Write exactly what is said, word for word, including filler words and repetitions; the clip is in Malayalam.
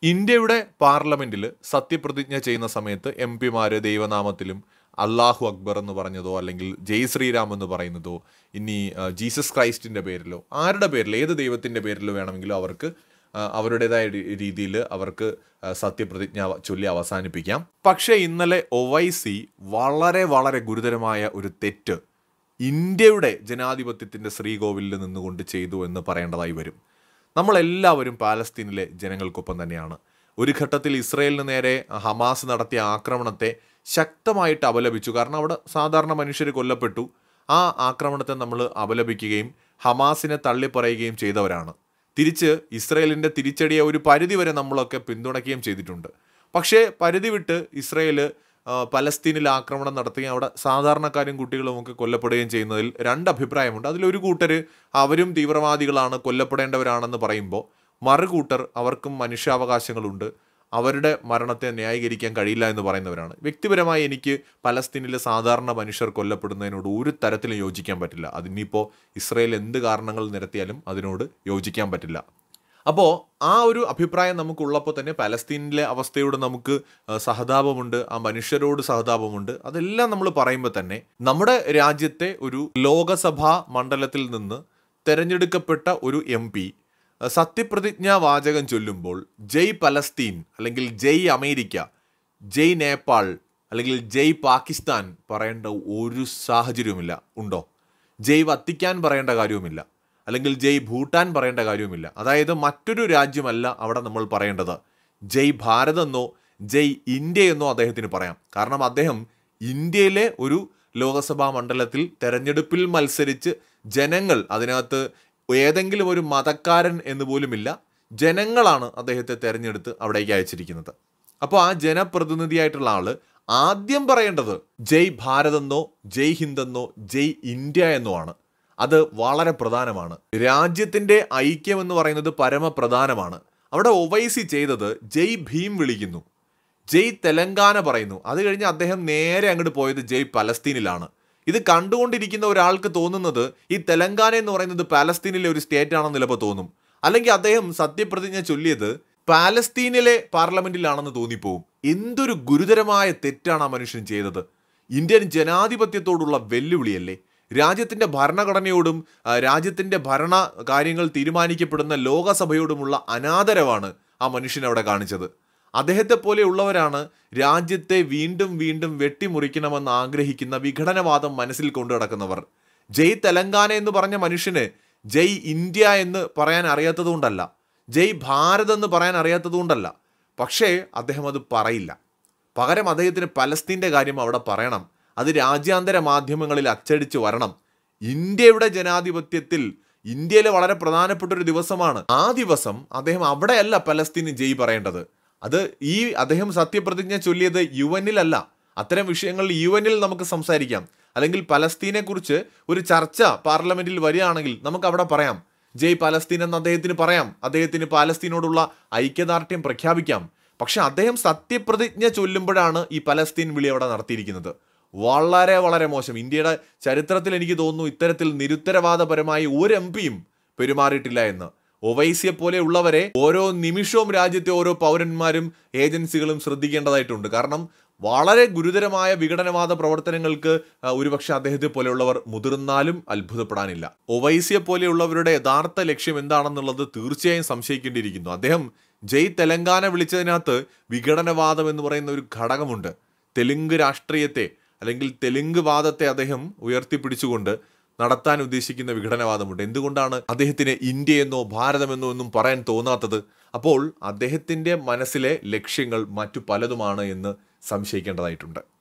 ഇന്ത്യയുടെ പാർലമെന്റിൽ സത്യപ്രതിജ്ഞ ചെയ്യുന്ന സമയത്ത് എം പിമാര് ദൈവനാമത്തിലും അല്ലാഹു അക്ബർ എന്ന് പറഞ്ഞതോ അല്ലെങ്കിൽ ജയ് ശ്രീരാം എന്ന് പറയുന്നതോ ഇനി ആ, ജീസസ് ക്രൈസ്റ്റിന്റെ പേരിലോ ആരുടെ പേരിലോ ഏത് ദൈവത്തിന്റെ പേരിലോ വേണമെങ്കിലും അവർക്ക് ആ, അവരുടേതായ രീതിയിൽ അവർക്ക് ആ, സത്യപ്രതിജ്ഞ ചൊല്ലി അവസാനിപ്പിക്കാം. പക്ഷേ ഇന്നലെ ഒവൈസി വളരെ വളരെ ഗുരുതരമായ ഒരു തെറ്റ് ഇന്ത്യയുടെ ജനാധിപത്യത്തിന്റെ ശ്രീകോവിലിൽ നിന്നുകൊണ്ട് ചെയ്തു എന്ന് പറയേണ്ടതായി വരും. നമ്മളെല്ലാവരും പാലസ്തീനിലെ ജനങ്ങൾക്കൊപ്പം തന്നെയാണ്. ഒരു ഘട്ടത്തിൽ ഇസ്രയേലിന് നേരെ ഹമാസ് നടത്തിയ ആക്രമണത്തെ ശക്തമായിട്ട് അപലപിച്ചു. കാരണം അവിടെ സാധാരണ മനുഷ്യർ കൊല്ലപ്പെട്ടു. ആ ആക്രമണത്തെ നമ്മൾ അപലപിക്കുകയും ഹമാസിനെ തള്ളിപ്പറയുകയും ചെയ്തവരാണ്. തിരിച്ച് ഇസ്രയേലിൻ്റെ തിരിച്ചടിയെ ഒരു പരിധി വരെ നമ്മളൊക്കെ പിന്തുണയ്ക്കുകയും ചെയ്തിട്ടുണ്ട്. പക്ഷേ പരിധി വിട്ട് ഇസ്രയേൽ ആ, പലസ്തീനിൽ ആക്രമണം നടത്തുകയും അവിടെ സാധാരണക്കാരും കുട്ടികളും ഒക്കെ കൊല്ലപ്പെടുകയും ചെയ്യുന്നതിൽ രണ്ട് അഭിപ്രായമുണ്ട്. അതിലൊരു കൂട്ടർ അവരും തീവ്രവാദികളാണ്, കൊല്ലപ്പെടേണ്ടവരാണെന്ന് പറയുമ്പോൾ മറുകൂട്ടർ അവർക്കും മനുഷ്യാവകാശങ്ങളുണ്ട്, അവരുടെ മരണത്തെ ന്യായീകരിക്കാൻ കഴിയില്ല എന്ന് പറയുന്നവരാണ്. വ്യക്തിപരമായി എനിക്ക് പലസ്തീനിലെ സാധാരണ മനുഷ്യർ കൊല്ലപ്പെടുന്നതിനോട് ഒരു തരത്തിലും യോജിക്കാൻ പറ്റില്ല. അതിനിപ്പോൾ ഇസ്രയേൽ എന്ത് കാരണങ്ങൾ നിരത്തിയാലും അതിനോട് യോജിക്കാൻ പറ്റില്ല. അപ്പോൾ ആ ഒരു അഭിപ്രായം നമുക്കുള്ളപ്പോൾ തന്നെ പലസ്തീനിലെ അവസ്ഥയോട് നമുക്ക് ആ, സഹതാപമുണ്ട്, ആ മനുഷ്യരോട് സഹതാപമുണ്ട്. അതെല്ലാം നമ്മൾ പറയുമ്പോൾ തന്നെ നമ്മുടെ രാജ്യത്തെ ഒരു ലോകസഭാ മണ്ഡലത്തിൽ നിന്ന് തെരഞ്ഞെടുക്കപ്പെട്ട ഒരു എം പി സത്യപ്രതിജ്ഞാ വാചകം ചൊല്ലുമ്പോൾ ജയ് പലസ്തീൻ അല്ലെങ്കിൽ ജയ് അമേരിക്ക, ജയ് നേപ്പാൾ അല്ലെങ്കിൽ ജയ് പാകിസ്ഥാൻ പറയേണ്ട ഒരു സാഹചര്യവുമില്ല. ഉണ്ടോ? ജയ് വത്തിക്കാൻ പറയേണ്ട കാര്യവുമില്ല, അല്ലെങ്കിൽ ജയ് ഭൂട്ടാൻ പറയേണ്ട കാര്യവുമില്ല. അതായത് മറ്റൊരു രാജ്യമല്ല അവിടെ നമ്മൾ പറയേണ്ടത്. ജയ് ഭാരത് എന്നോ ജയ് ഇന്ത്യ എന്നോ അദ്ദേഹത്തിന് പറയാം. കാരണം അദ്ദേഹം ഇന്ത്യയിലെ ഒരു ലോകസഭാ മണ്ഡലത്തിൽ തെരഞ്ഞെടുപ്പിൽ മത്സരിച്ച് ജനങ്ങൾ, അതിനകത്ത് ഏതെങ്കിലും ഒരു മതക്കാരൻ എന്ന് പോലുമില്ല, ജനങ്ങളാണ് അദ്ദേഹത്തെ തെരഞ്ഞെടുത്ത് അവിടേക്ക് അയച്ചിരിക്കുന്നത്. അപ്പോൾ ആ ജനപ്രതിനിധിയായിട്ടുള്ള ആള് ആദ്യം പറയേണ്ടത് ജയ് ഭാരത് എന്നോ ജയ് ഹിന്ദ് എന്നോ ജയ് ഇന്ത്യ എന്നോ ആണ്. അത് വളരെ പ്രധാനമാണ്. രാജ്യത്തിൻ്റെ ഐക്യം എന്ന് പറയുന്നത് പരമപ്രധാനമാണ്. അവിടെ ഒവൈസി ചെയ്തത് ജയ് ഭീം വിളിക്കുന്നു, ജയ് തെലങ്കാന പറയുന്നു. അത് കഴിഞ്ഞ് അദ്ദേഹം നേരെ അങ്ങോട്ട് പോയത് ജയ് പലസ്തീനിലാണ്. ഇത് കണ്ടുകൊണ്ടിരിക്കുന്ന ഒരാൾക്ക് തോന്നുന്നത് ഈ തെലങ്കാന എന്ന് പറയുന്നത് പാലസ്തീനിലെ ഒരു സ്റ്റേറ്റ് ആണെന്ന് ചിലപ്പോൾ തോന്നും. അല്ലെങ്കിൽ അദ്ദേഹം സത്യപ്രതിജ്ഞ ചൊല്ലിയത് പാലസ്തീനിലെ പാർലമെന്റിലാണെന്ന് തോന്നിപ്പോവും. എന്തൊരു ഗുരുതരമായ തെറ്റാണ് ആ മനുഷ്യൻ ചെയ്തത്. ഇന്ത്യൻ ജനാധിപത്യത്തോടുള്ള വെല്ലുവിളിയല്ലേ? രാജ്യത്തിൻ്റെ ഭരണഘടനയോടും ആ, രാജ്യത്തിൻ്റെ ഭരണ കാര്യങ്ങൾ തീരുമാനിക്കപ്പെടുന്ന ലോകസഭയോടുമുള്ള അനാദരവാണ് ആ മനുഷ്യൻ അവിടെ കാണിച്ചത്. അദ്ദേഹത്തെ പോലെയുള്ളവരാണ് രാജ്യത്തെ വീണ്ടും വീണ്ടും വെട്ടിമുറിക്കണമെന്ന് ആഗ്രഹിക്കുന്ന വിഘടനവാദം മനസ്സിൽ കൊണ്ടു നടക്കുന്നവർ. ജയ് തെലങ്കാന എന്ന് പറഞ്ഞ മനുഷ്യന് ജയ് ഇന്ത്യ എന്ന് പറയാൻ അറിയാത്തതുകൊണ്ടല്ല, ജയ് ഭാരത് എന്ന് പറയാൻ അറിയാത്തതുകൊണ്ടല്ല, പക്ഷേ അദ്ദേഹം അത് പറയില്ല. പകരം അദ്ദേഹത്തിന് പലസ്തീൻ്റെ കാര്യം അവിടെ പറയണം. അത് രാജ്യാന്തര മാധ്യമങ്ങളിൽ അച്ചടിച്ച് വരണം. ഇന്ത്യയുടെ ജനാധിപത്യത്തിൽ ഇന്ത്യയിലെ വളരെ പ്രധാനപ്പെട്ട ഒരു ദിവസമാണ്. ആ ദിവസം അദ്ദേഹം അവിടെയല്ല പലസ്തീന് ജയ് പറയേണ്ടത്. അത് ഈ അദ്ദേഹം സത്യപ്രതിജ്ഞ ചൊല്ലിയത് യു എന്നിലല്ല. അത്തരം വിഷയങ്ങളിൽ യു എന്നിൽ നമുക്ക് സംസാരിക്കാം. അല്ലെങ്കിൽ പലസ്തീനെ കുറിച്ച് ഒരു ചർച്ച പാർലമെന്റിൽ വരികയാണെങ്കിൽ നമുക്ക് അവിടെ പറയാം ജയ് പലസ്തീൻ എന്ന് അദ്ദേഹത്തിന് പറയാം. അദ്ദേഹത്തിന് പാലസ്തീനോടുള്ള ഐക്യദാർഢ്യം പ്രഖ്യാപിക്കാം. പക്ഷെ അദ്ദേഹം സത്യപ്രതിജ്ഞ ചൊല്ലുമ്പോഴാണ് ഈ പലസ്തീൻ വിളി അവിടെ നടത്തിയിരിക്കുന്നത്. വളരെ വളരെ മോശം. ഇന്ത്യയുടെ ചരിത്രത്തിൽ എനിക്ക് തോന്നുന്നു ഇത്തരത്തിൽ നിരുത്തരവാദപരമായി ഒരു എം പിയും പെരുമാറിയിട്ടില്ല എന്ന്. ഒവൈസിയെ പോലെ ഉള്ളവരെ ഓരോ നിമിഷവും രാജ്യത്തെ ഓരോ പൗരന്മാരും ഏജൻസികളും ശ്രദ്ധിക്കേണ്ടതായിട്ടുണ്ട്. കാരണം വളരെ ഗുരുതരമായ വിഘടനവാദ പ്രവർത്തനങ്ങൾക്ക് ആ, ഒരുപക്ഷെ അദ്ദേഹത്തെ പോലെയുള്ളവർ മുതിർന്നാലും അത്ഭുതപ്പെടാനില്ല. ഒവൈസിയെ പോലെയുള്ളവരുടെ യഥാർത്ഥ ലക്ഷ്യം എന്താണെന്നുള്ളത് തീർച്ചയായും സംശയിക്കേണ്ടിയിരിക്കുന്നു. അദ്ദേഹം ജയ് തെലങ്കാന വിളിച്ചതിനകത്ത് വിഘടനവാദം എന്ന് പറയുന്ന ഒരു ഘടകമുണ്ട്. തെലുങ്ക് രാഷ്ട്രീയത്തെ അല്ലെങ്കിൽ തെലുങ്ക് വാദത്തെ അദ്ദേഹം ഉയർത്തിപ്പിടിച്ചുകൊണ്ട് നടത്താൻ ഉദ്ദേശിക്കുന്ന വിഘടനവാദമുണ്ട്. എന്തുകൊണ്ടാണ് അദ്ദേഹത്തിന് ഇന്ത്യ എന്നോ ഭാരതമെന്നോ ഒന്നും പറയാൻ തോന്നാത്തത്? അപ്പോൾ അദ്ദേഹത്തിൻ്റെ മനസ്സിലെ ലക്ഷ്യങ്ങൾ മറ്റു പലതുമാണ് എന്ന് സംശയിക്കേണ്ടതായിട്ടുണ്ട്.